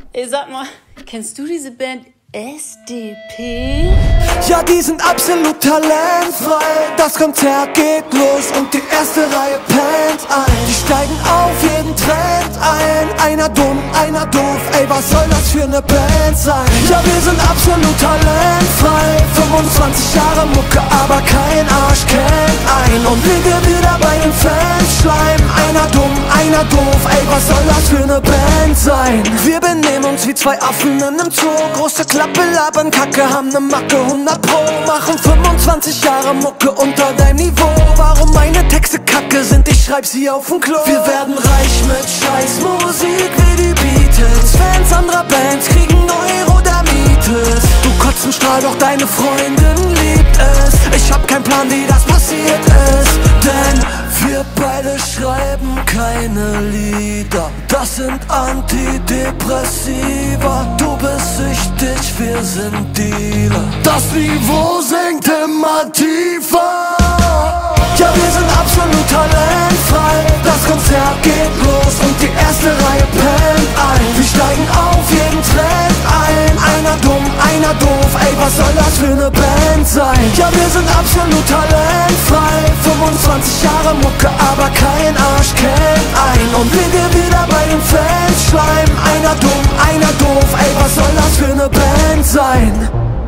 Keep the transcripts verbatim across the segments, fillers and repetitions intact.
Ey, sag mal, kennst du diese Band S D P? Ja, die sind absolut talentfrei. Das Konzert geht los und die erste Reihe pennt ein. Die steigen auf jeden Trend ein. Einer dumm, einer doof, ey, was soll das für eine Band sein? Ja, wir sind absolut talentfrei. fünfundzwanzig Jahre Mucke, aber kein Arsch kennt ein. Und Linke wieder bei den Fans schleimen. Einer dumm, einer doof, ey, was soll das für eine Band sein? Wir benehmen uns wie zwei Affen in einem Zoo. Große Klappe, labern Kacke, haben ne Macke, hundert Pro. Machen fünfundzwanzig Jahre Mucke unter deinem Niveau. Warum meine Texte kacke sind, ich schreib sie auf dem Klo. Wir werden reich mit Scheißmusik wie die Beatles. Fans anderer Bands kriegen Neurodermitis. Du kotzen Strahl, doch deine Freundin liebt es. Ich hab keinen Plan, wie das passiert ist. Denn wir beide schreiben keine Lieder. Das sind Antidepressiva. Du bist süchtig, wir sind Dealer. Das Niveau sinkt immer tiefer. Ja, wir sind absolut talentfrei. Das Konzert geht los und die erste Reihe pennt ein. Wir steigen auf jeden Trend ein. Einer dumm, einer doof, ey, was soll das für eine Band sein? Ja, wir sind absolut talentfrei. fünfundzwanzig Jahre Mucke, aber kein Arsch kennt ein. Und wir wieder bei den Fans schleimen. Einer dumm, einer doof, ey, was soll das für eine Band sein?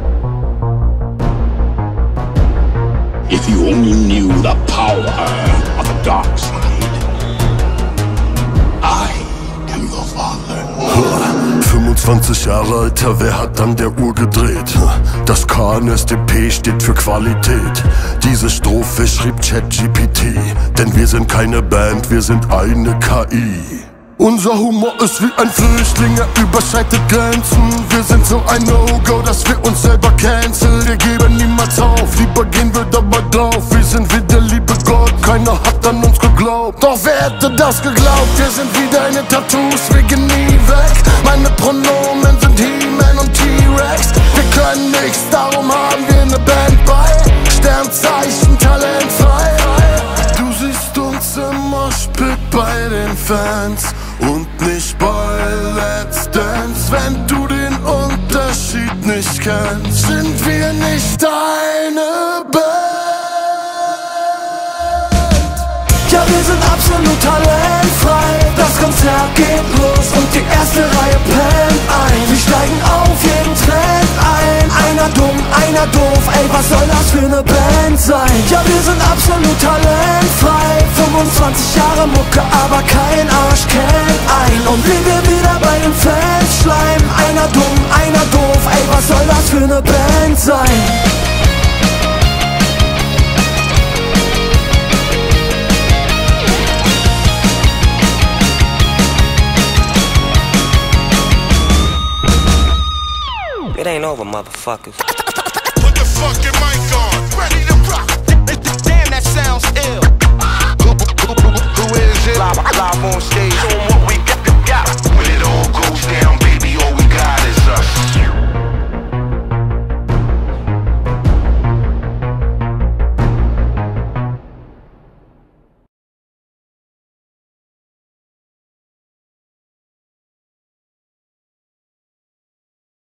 If you only knew the power of the dark side. I am your father. fünfundzwanzig Jahre, Alter, wer hat an der Uhr gedreht? Das K N S D P steht für Qualität. Diese Strophe schrieb ChatGPT. Denn wir sind keine Band, wir sind eine K I. Unser Humor ist wie ein Flüchtling, er überschreitet Grenzen. Wir sind so ein No-Go, dass wir uns selber canceln. Wir geben niemals auf, lieber gehen wir dabei drauf. Wir sind wie der liebe Gott, keiner hat an uns geglaubt. Doch wer hätte das geglaubt? Wir sind wie deine Tattoos, wir gehen nie weg. Meine Pronomen sind He-Man und T-Rex. Wir können nichts, darum haben wir eine Band bei. Sternzeichen, talentfrei. Du siehst uns immer spät bei den Fans und nicht bei Let's Dance. Wenn du den Unterschied nicht kennst, sind wir nicht deine Band. Ja, wir sind absolut talentfrei. Das Konzert geht los und die erste Reihe pennt ein. Wir steigen auf jeden Trend ein. Einer dumm, einer doof, ey, was soll das für eine Band sein? Ja, wir sind absolut talentfrei. fünfundzwanzig Jahre Mucke, aber kein Arsch kennt ein. Und wir wieder bei den Fans schleimen. Einer dumm, einer doof, ey, was soll das für eine Band sein? It ain't over, motherfuckers.